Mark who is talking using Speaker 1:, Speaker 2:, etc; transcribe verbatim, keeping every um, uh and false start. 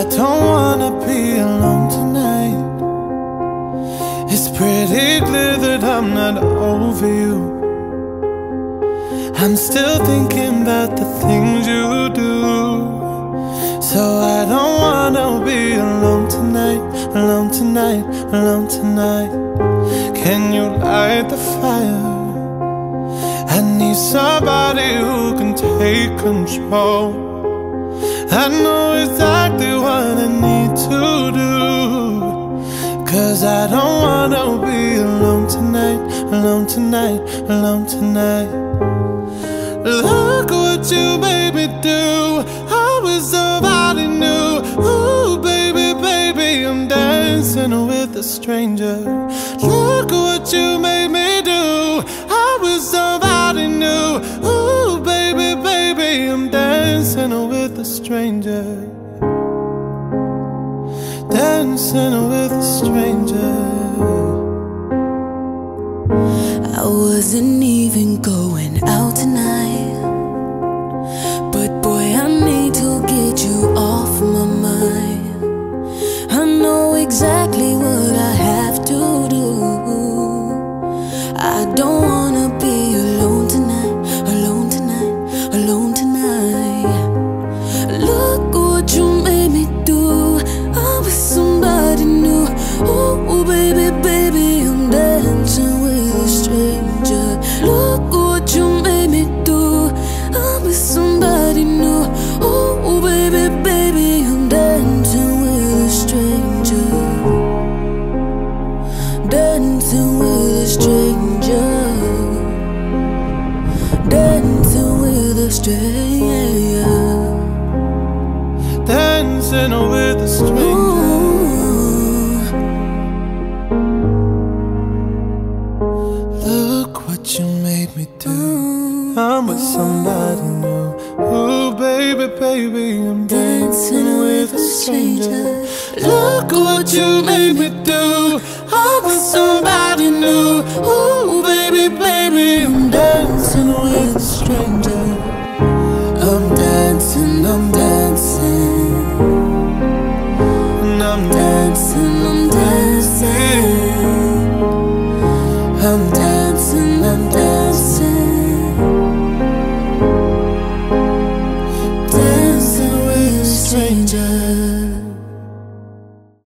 Speaker 1: don't wanna be alone tonight. It's pretty clear that I'm not over you. I'm still thinking about the things you do. So I don't wanna be alone tonight, alone tonight, alone tonight. Can you light the fire? I need somebody who can take control. I know exactly what I need to do, 'cause I don't wanna be alone tonight, alone tonight, alone tonight. Look what you made me do. I was somebody new. Ooh, baby, baby, I'm dancing with a stranger. Look what you made me do. I was somebody new. Ooh, baby, baby, I'm dancing with a stranger. Dancing with a stranger.
Speaker 2: I wasn't even going out tonight, but boy, I need to get you off my mind. I know exactly what I have to do. I don't wanna be alone tonight, alone tonight, alone tonight. Look what you made me do. I was somebody new. Ooh, baby, baby, I'm dancing with a stranger. Look what you made me do. I'm with somebody new. Oh, baby, baby, I'm dancing with a stranger. Dancing with a stranger. Dancing with a stranger.
Speaker 1: Dancing with a stranger. I'm with somebody new. Ooh, baby, baby, I'm dancing with a stranger. Look what you made me do. I'm with somebody new. Ooh, baby, baby, I'm dancing with a stranger. I'm dancing, I'm dancing. And I'm dancing, I'm dancing. I'm dancing, I'm dancing. Stranger.